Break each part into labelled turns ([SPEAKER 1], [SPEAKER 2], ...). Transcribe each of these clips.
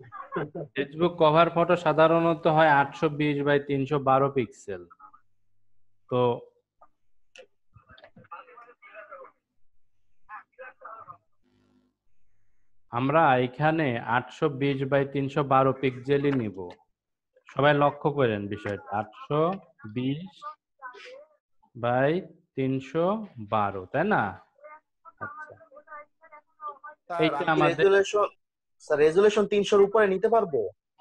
[SPEAKER 1] Facebook cover photo সাধারণত হয় 820 by 312 pixel. তো আমরা এখানে 820 বাই 312 পিক্সেলই নিব। সবাই লক্ষ্য করেন বিষয়টা, 820 বাই 312, তাই না? আচ্ছা,
[SPEAKER 2] স্যার
[SPEAKER 1] এইটা
[SPEAKER 2] আমি কি
[SPEAKER 1] আমাদের
[SPEAKER 2] রেজুলেশন, স্যার রেজুলেশন 300-র উপরে নিতে পারবো?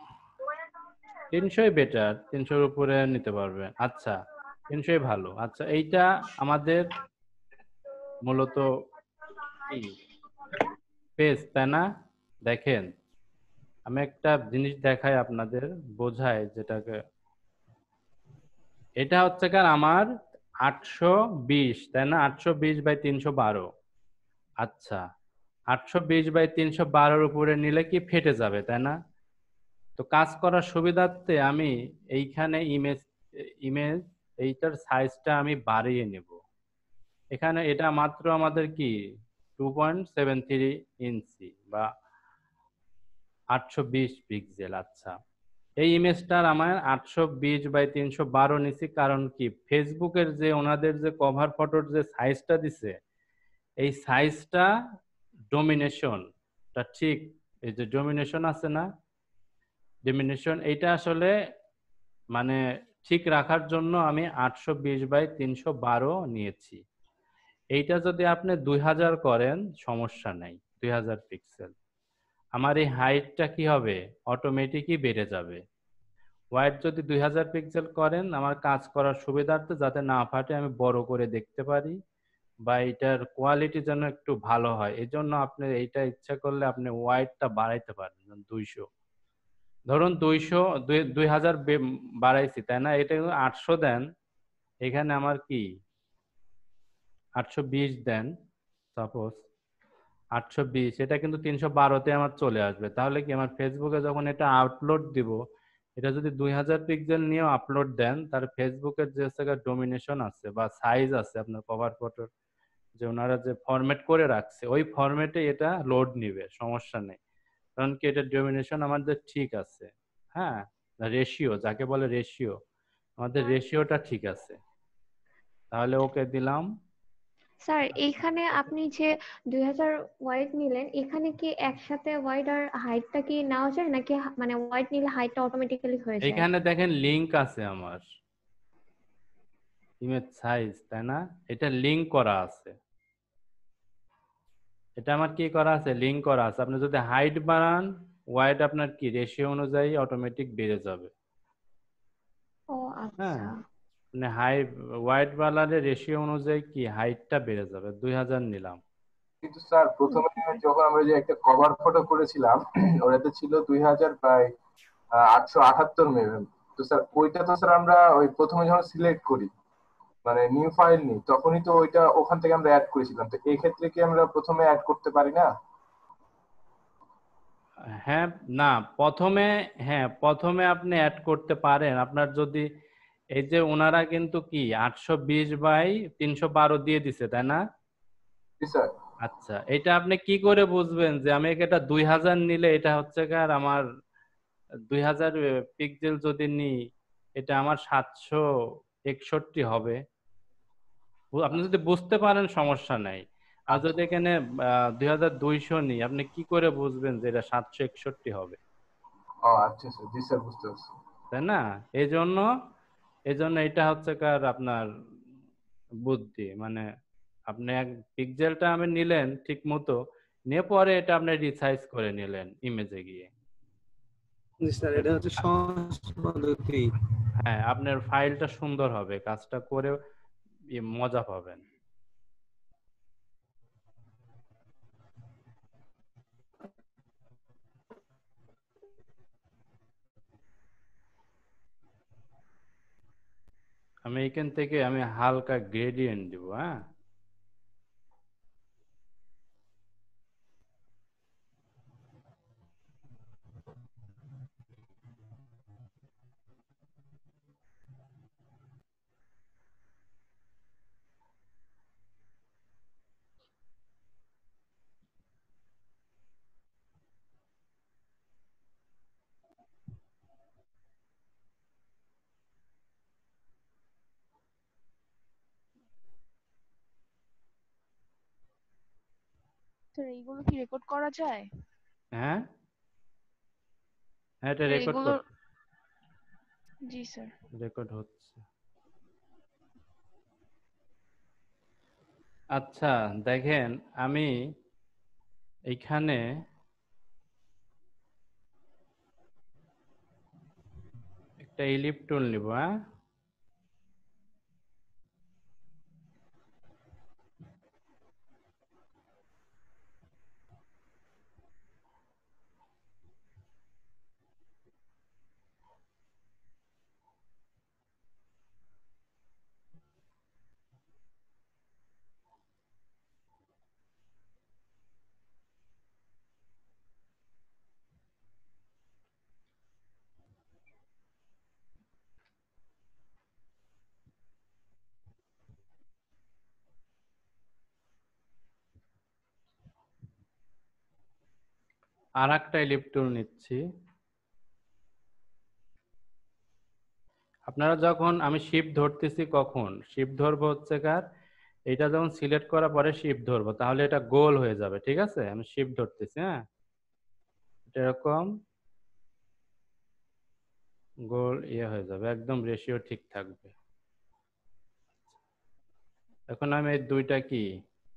[SPEAKER 1] 300ই বেটার, 300-র উপরে নিতে পারবেন। আচ্ছা, 300ই ভালো। আচ্ছা, এইটা আমাদের মূলত কি পেজ, তাই না? দেখেন, আমি একটা জিনিস দেখাই আপনাদের, বোঝাই যেটাকে। এটা হচ্ছে কার আমার 820, তাই না? 820 বাই 312। আচ্ছা, 820 বাই 312-র উপরে নিলে কি ফেটে যাবে, তাই না? তো কাজ করার সুবিধার্থে আমি এইখানে ইমেজ ইমেজ এইটার সাইজটা আমি বাড়িয়ে নেব। এখানে এটা মাত্র আমাদের কি 2.73 ইঞ্চি বা 820 পিক্সেল। আচ্ছা, এই ইমেজটার আমার 820 বাই 312 নিছি, কারণ কি ফেসবুকের যে ওনাদের যে কভার ফটোর যে সাইজটা দিছে, এই সাইজটা ডোমিনেশনটা ঠিক, এই যে ডোমিনেশন আছে না, ডোমিনেশন এইটা আসলে মানে ঠিক রাখার জন্য আমি 820 বাই 312 নিয়েছি। এইটা যদি আপনি 2000 করেন সমস্যা নাই, 2000 পিক্সেল। আমার এই হাইটটা কি হবে, অটোমেটিকই বেড়ে যাবে। ওয়াইড যদি 2000 পিক্সেল করেন, আমার কাজ করার সুবিধার্থে যাতে না ফাটে আমি বড় করে দেখতে পারি, বা এটার কোয়ালিটি যেন একটু ভালো হয়, এই জন্য আপনি এইটা ইচ্ছা করলে আপনি ওয়াইডটা বাড়াইতে পারেন। 200, ধরুন 200, 2000 বাড়াইছি, তাই না? এটা কিন্তু 800 দেন, এখানে আমার কি 820 দেন, সাপোজ 820, এটা কিন্তু 312-তে আমার চলে আসবে। তাহলে কি আমার ফেসবুকে যখন এটা আপলোড দিব, এটা যদি 2000 পিক্সেল নিয়েও আপলোড দেন, তার ফেসবুকের যে ডোমিনেশন আছে বা সাইজ আছে আপনার কভার ফটোর, যে ওনারা যে ফরম্যাট করে রাখছে, ওই ফরম্যাটে এটা লোড নিবে, সমস্যা নেই। কারণ কি এটা ডোমিনেশন আমাদের ঠিক আছে। হ্যাঁ, রেশিও যাকে বলে রেশিও, আমাদের রেশিওটা ঠিক আছে। তাহলে ওকে দিলাম।
[SPEAKER 3] স্যার এইখানে আপনি যে 2000 ওয়াইড নিলেন, এখানে কি একসাথে ওয়াইড আর হাইটটা কি নেওয়া যায় নাকি মানে ওয়াইড নিলে হাইটটা অটোমেটিক্যালি হয়ে যায়?
[SPEAKER 1] এইখানে দেখেন লিংক আছে আমার ইমেজ সাইজ, তাই না? এটা লিংক করা আছে, এটা আমার কি করা আছে, লিংক করা আছে। আপনি যদি হাইট বাড়ান, ওয়াইড আপনার কি রেশিও অনুযায়ী অটোমেটিক বেড়ে যাবে।
[SPEAKER 3] ও
[SPEAKER 1] হ্যাঁ,
[SPEAKER 3] আচ্ছা।
[SPEAKER 1] মানে ওয়াইড বাড়ালে রেশিও অনুযায়ী কি হাইটটা বেড়ে যাবে। 2000 নিলাম।
[SPEAKER 4] কিন্তু স্যার প্রথমে যখন আমরা যে একটা কভার ফটো করেছিলাম ওটাতে ছিল 2000 বাই 878 mm। তো স্যার ওইটা তো স্যার আমরা ওই প্রথমে যখন সিলেক্ট করি, মানে নিউ ফাইল নিই, তখনই তো ওইটা ওখান থেকে আমরা অ্যাড করেছিলাম। তো এই ক্ষেত্রে কি আমরা প্রথমে অ্যাড করতে পারি না?
[SPEAKER 1] হ্যাঁ, না, প্রথমে, হ্যাঁ প্রথমে আপনি অ্যাড করতে পারেন। আপনার যদি এই যে ওনারা কিন্তু কি 820 বাই 312 দিয়ে দিছে, তাই না?
[SPEAKER 4] জি স্যার।
[SPEAKER 1] আচ্ছা, এটা আপনি কি করে বুঝবেন যে আমি এটা 2000 নিলে এটা হচ্ছে কার আমার 2000 পিক্সেল যদি নিই, এটা আমার 761 হবে। আপনি যদি বুঝতে পারেন সমস্যা নাই। আর
[SPEAKER 4] আচ্ছা
[SPEAKER 1] যদি এখানে 2200 নিই, আপনি কি করে বুঝবেন যে এটা 761 হবে,
[SPEAKER 4] ও আচ্ছা স্যার, জি স্যার বুঝতে পারছি।
[SPEAKER 1] তাই না? এই জন্য এটা হচ্ছে কার আপনার বুদ্ধি, মানে আপনি এক পিক্সেলটা আমি নিলেন ঠিক মতো, নিয়ে পরে এটা আপনি রিসাইজ করে নিলেন ইমেজে গিয়ে।
[SPEAKER 5] জি স্যার, এটা হচ্ছে সহজ পদ্ধতি।
[SPEAKER 1] হ্যাঁ, আপনার ফাইলটা সুন্দর হবে, কাজটা করে মজা পাবেন। আমি এখান থেকে আমি হালকা গ্রেডিয়েন্ট দিব। হ্যাঁ,
[SPEAKER 6] স্যার এইগুলো কি রেকর্ড করা যায়?
[SPEAKER 1] হ্যাঁ হ্যাঁ, এটা
[SPEAKER 6] স্যার
[SPEAKER 1] রেকর্ড
[SPEAKER 6] এইগুলো জি স্যার।
[SPEAKER 1] রেকর্ড হচ্ছে। আচ্ছা দেখেন, আমি এইখানে একটা ইলিপ টুল নিব। হ্যাঁ, আর একটা ইলিপ টুল নিচ্ছি। আপনারা যখন, আমি শিফট ধরতেছি, কখন শিফট ধরবো হচ্ছে কার, এটা যখন সিলেক্ট করার পরে শিফট ধরবো, তাহলে এটা গোল হয়ে যাবে। ঠিক আছে, আমি শিফট ধরতেছি। হ্যাঁ, এরকম গোল হয়ে যাবে, একদম রেশিও ঠিক থাকবে। এখন আমি এই দুইটা কি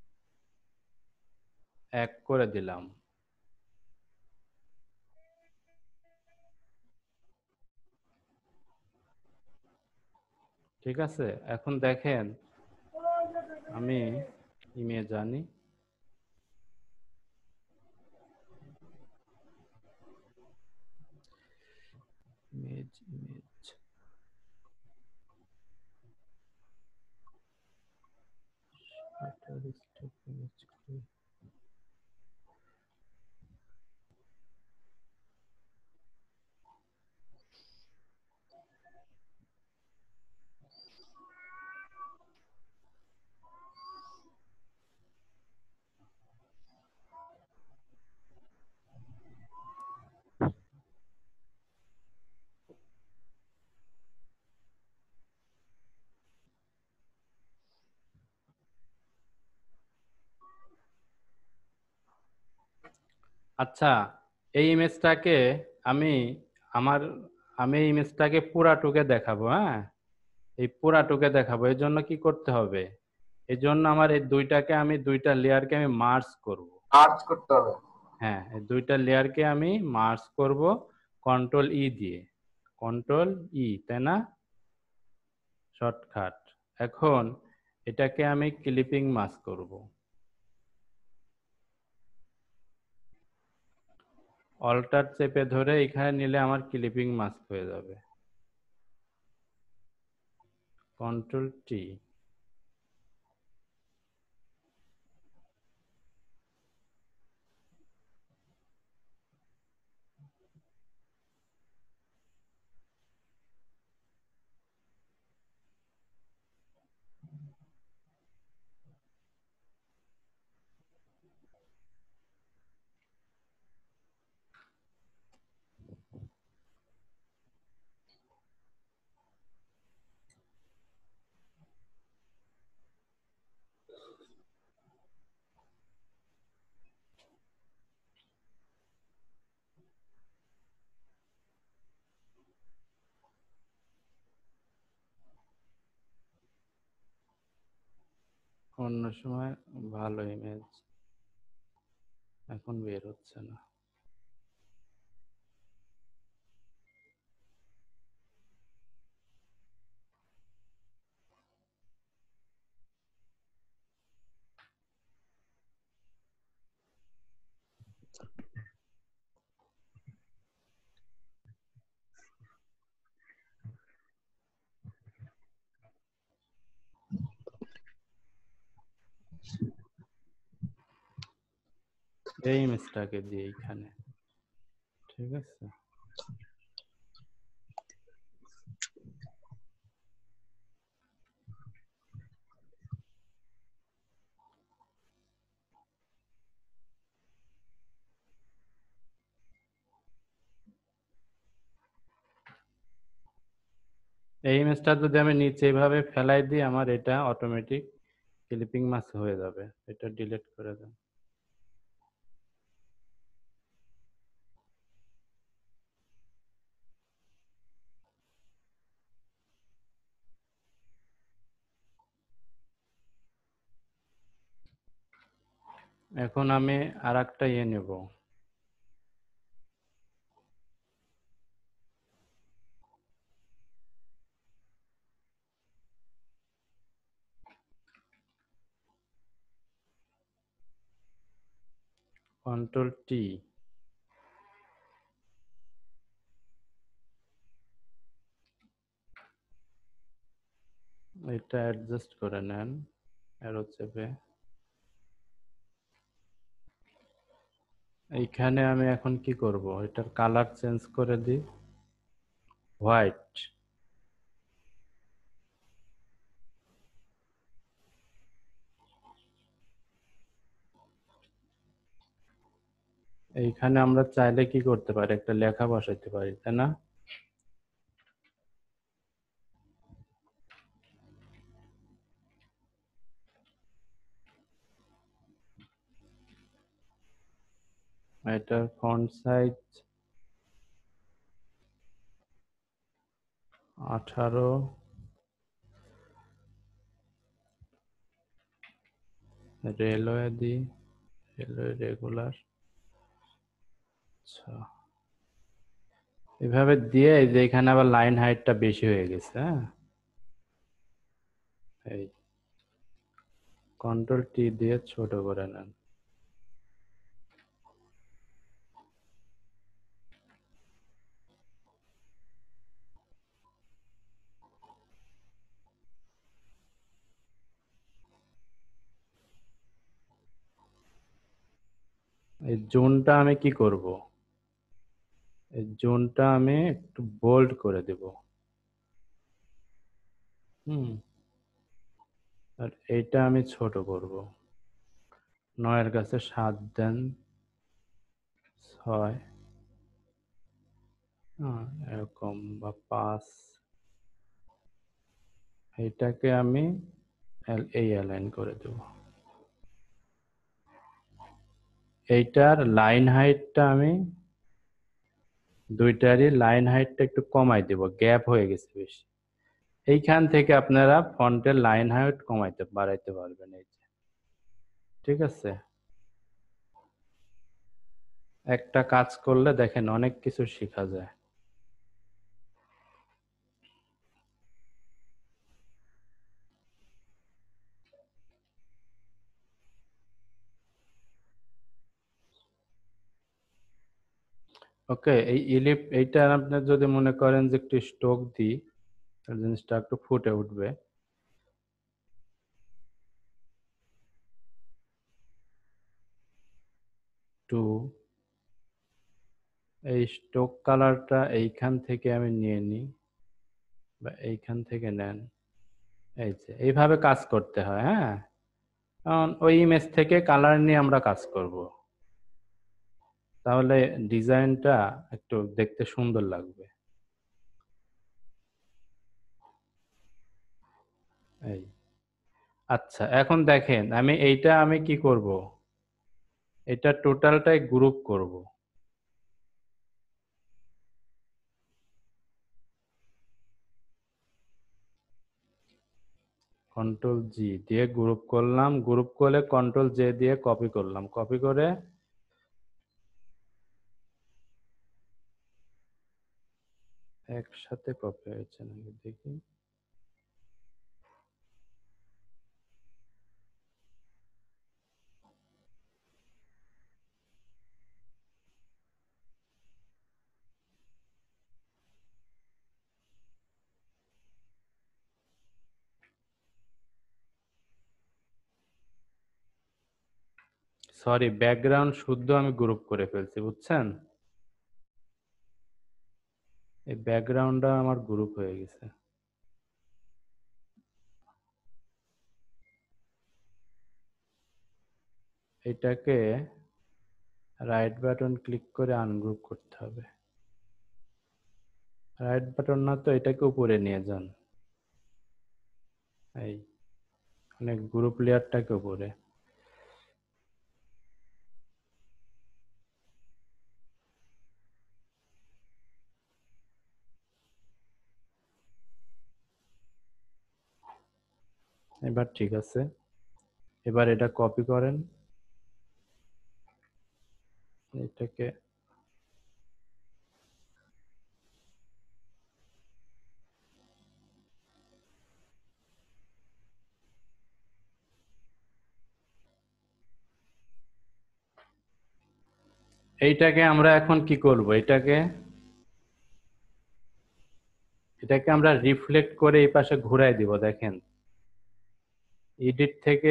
[SPEAKER 1] এক করে দিলাম। ঠিক আছে, এখন দেখেন আমি ইমেজ আনি। ইমেজ ইমেজ আচ্ছা, এই ইমেজটাকে আমি আমার আমি এই ইমেজটাকে পুরাটুকে দেখাবো। হ্যাঁ, এই পুরাটুকে দেখাবো, এর জন্য কি করতে হবে, এই জন্য আমার এই দুইটাকে, আমি দুইটা লেয়ারকে আমি মার্জ করব।
[SPEAKER 4] আর্চ করতে হবে।
[SPEAKER 1] হ্যাঁ, এই দুইটা লেয়ারকে আমি মার্জ করব কন্ট্রোল ই দিয়ে, কন্ট্রোল ই, তাই না, শর্টকাট। এখন এটাকে আমি ক্লিপিং মাস্ক করব। অল্টার চেপে ধরে এখানে নিলে আমার ক্লিপিং মাস্ক হয়ে যাবে। Control T. অন্য সময় ভালো ইমেজ, এখন বের হচ্ছে না। এই ইমেজটাকে দিয়ে এইখানে, ঠিক আছে। এই ইমেজটা যদি আমি নিচে এইভাবে ফেলাই দিই, আমার এটা অটোমেটিক ক্লিপিং মাস্ক হয়ে যাবে। এটা ডিলিট করে দেন। এখন আমি আর একটা নেব। Control T. এটা অ্যাডজাস্ট করে নেন অ্যারো চেপে। এইখানে আমি এখন কি করব, এটার কালার চেঞ্জ করে দিই হোয়াইট। এইখানে আমরা চাইলে কি করতে পারি, একটা লেখা বসাইতে পারি, তাই না? এটার ফন্ট সাইজ 18, রেলওয়ে দিই, রেলওয়ে রেগুলার। আচ্ছা, এভাবে দিয়ে এই যে এখানে আবার লাইন হাইটটা বেশি হয়ে গেছে। হ্যাঁ, এই কন্ট্রোল টি দিয়ে ছোট করে নেন। এই জোনটা আমি কি করব, এই জোনটা আমি একটু বোল্ড করে দেব। আর এইটা আমি ছোট করব। 9 কাছে 7 দেন, 6, এরকম, বা 5। এইটাকে আমি এই অ্যালাইন করে দেব। এইটার লাইন হাইটটা আমি দুইটারই লাইন হাইটটা একটু কমাই দেব, গ্যাপ হয়ে গেছে বেশি। এইখান থেকে আপনারা ফন্টের লাইন হাইট কমাইতে বাড়াইতে পারবেন। এই যে, ঠিক আছে, একটা কাজ করলে দেখেন অনেক কিছু শেখা যায়। ওকে, এই এইটা আপনি যদি মনে করেন যে একটু স্ট্রোক দিই, তাহলে জিনিসটা একটু ফুটে উঠবে। টু, এই স্ট্রোক কালারটা এইখান থেকে আমি নিয়ে নিই, বা এইখান থেকে নেন। এই যে এইভাবে কাজ করতে হয়। হ্যাঁ, কারণ ওই ইমেজ থেকে কালার নিয়ে আমরা কাজ করব, তাহলে ডিজাইনটা একটু দেখতে সুন্দর লাগবে। এই, আচ্ছা, এখন দেখেন আমি কি করব, এটা টোটালটাই গ্রুপ করব। কন্ট্রোল জি দিয়ে গ্রুপ করলাম, গ্রুপ করে কন্ট্রোল জে দিয়ে কপি করলাম, কপি করে একসাথে কপি হয়েছে নাকি দেখি। সরি, ব্যাকগ্রাউন্ড শুদ্ধ আমি গ্রুপ করে ফেলছি, বুঝছেন? এই ব্যাকগ্রাউন্ডটা আমার গ্রুপ হয়ে গেছে। এটাকে রাইট বাটন ক্লিক করে আনগ্রুপ করতে হবে। রাইট বাটন না তো, এটাকে উপরে নিয়ে যান, এই মানে গ্রুপ লেয়ারটাকে উপরে। এবার ঠিক আছে, এবার এটা কপি করেন, এটাকে এইটাকে আমরা এখন কি করব? এটাকে আমরা রিফ্লেক্ট করে এই পাশে ঘুরাই দিব। দেখেন, এডিট থেকে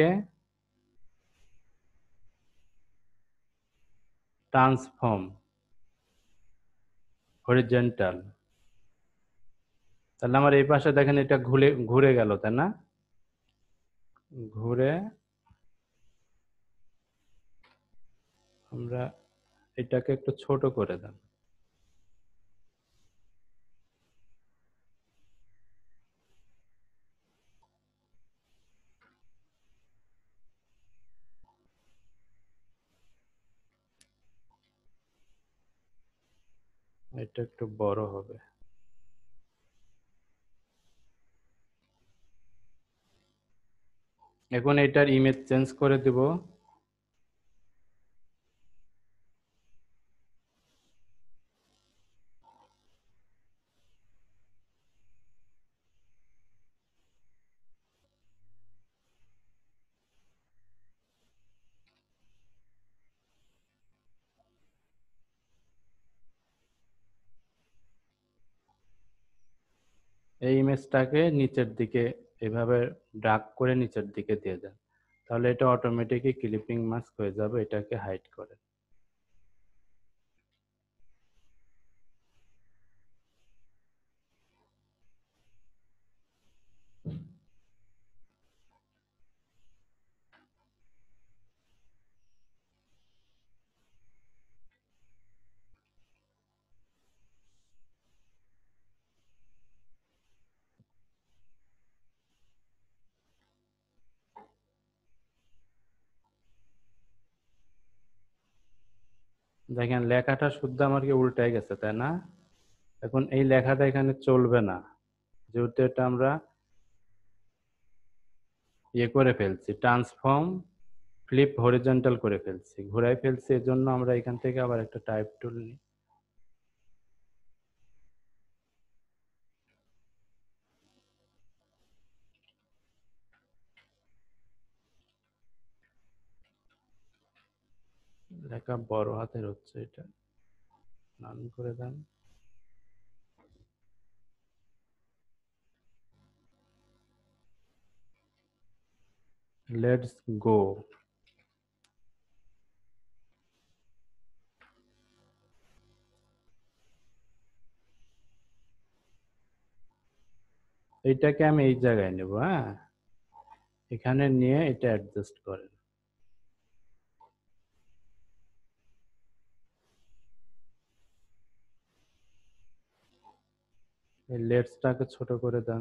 [SPEAKER 1] ট্রান্সফর্ম হরিজন্টাল। তাহলে আমার এই পাশে দেখেন এটা ঘুরে ঘুরে গেল, তাই না? ঘুরে আমরা এটাকে একটু ছোট করে দেন। এটা একটু বড় হবে। এখন এটার ইমেজ চেঞ্জ করে দিব। এই ইমেজটাকে নিচের দিকে এভাবে ড্রাগ করে নিচের দিকে দিয়ে দেন, তাহলে এটা অটোমেটিকই ক্লিপিং মাস্ক হয়ে যাবে। এটাকে হাইড করে দেখেন লেখাটা শুদ্ধ আমার কি উল্টায় গেছে, তাই না? এখন এই লেখাটা এখানে চলবে না, যেহেতু এটা আমরা ইয়ে করে ফেলছি, ট্রান্সফর্ম ফ্লিপ হরিজন্টাল করে ফেলছি, ঘুরাই ফেলছি। এর জন্য আমরা এখান থেকে আবার একটা টাইপ টুল নিই। লেখা বড় হাতের হচ্ছে, এটা নান করে দেন। Let's go. এইটাকে আমি এই জায়গায় নেব। হ্যাঁ, এখানে নিয়ে এটা অ্যাডজাস্ট করেন। এই লেটসটাকে ছোট করে দেন।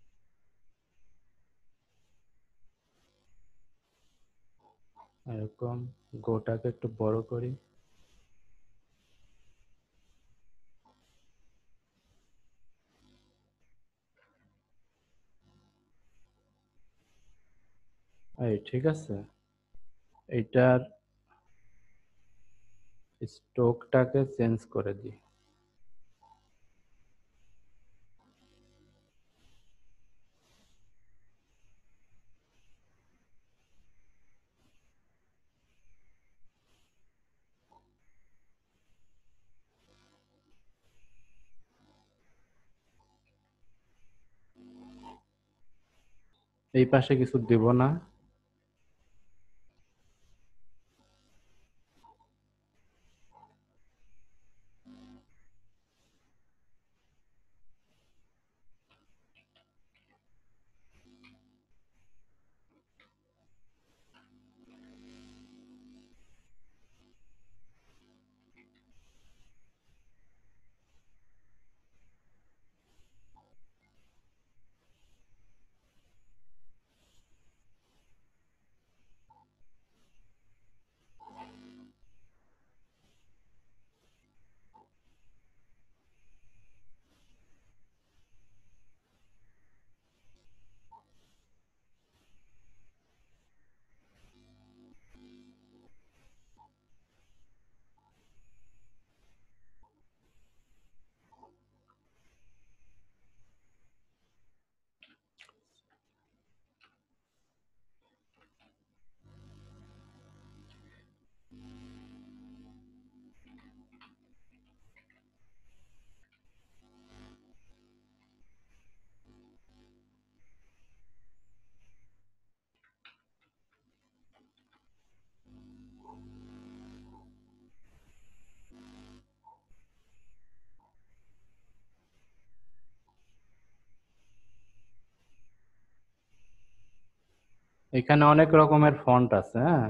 [SPEAKER 1] এরকম গোটাকে একটু বড় করি। এই ঠিক আছে। এইটার স্ট্রোকটাকে চেঞ্জ করে দিই। এই পাশে কিছু দেব না। এখানে অনেক রকমের ফন্ট আছে, হ্যাঁ,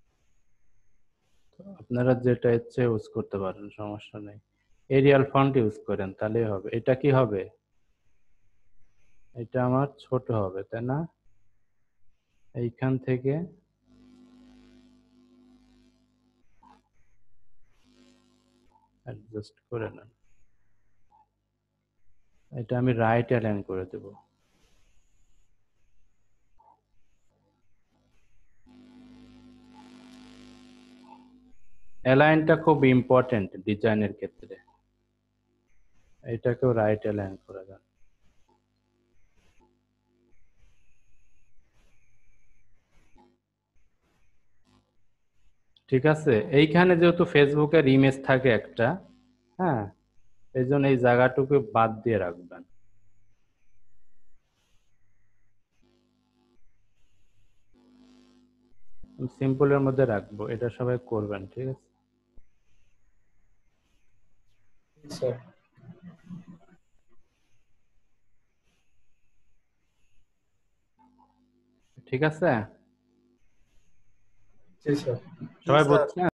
[SPEAKER 1] তো আপনারা যেটা ইচ্ছে ইউজ করতে পারেন, সমস্যা নেই। এরিয়াল ফন্ট ইউজ করেন তাহলেই হবে। এটা কি হবে? এটা আমার ছোট হবে, তাই না? এইখান থেকে অ্যাডজাস্ট করে নেন। এটা আমি রাইট অ্যালাইন করে দেব। অ্যালাইনটা খুব ইম্পর্টেন্ট ডিজাইনের ক্ষেত্রে। এটাকেও রাইট অ্যালাইন করে দেন। ঠিক আছে, এইখানে যেহেতু ফেসবুকের ইমেজ থাকে একটা, হ্যাঁ, এই জন্য এই জায়গাটুকু বাদ দিয়ে রাখবেন। সিম্পলের মধ্যে রাখবো, এটা সবাই করবেন, ঠিক আছে?
[SPEAKER 5] স্যার
[SPEAKER 1] ঠিক আছে,
[SPEAKER 5] জি স্যার
[SPEAKER 2] জি
[SPEAKER 1] সবাই
[SPEAKER 2] স্যার
[SPEAKER 1] বুঝছেন?